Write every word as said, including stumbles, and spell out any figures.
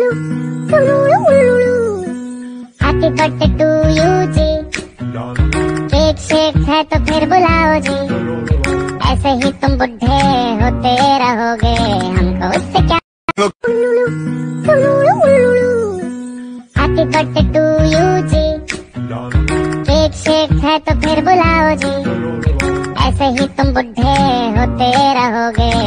Happy birthday to you जी, cake shake है तो फिर बुलाओ जी, ऐसे ही तुम बुढ़े होते रहोगे, हमको उससे क्या। हैप्पी बर्थडे टू यू जी, केक शेक है तो फिर बुलाओ जी, ऐसे ही तुम बुढ़े होते रहोगे,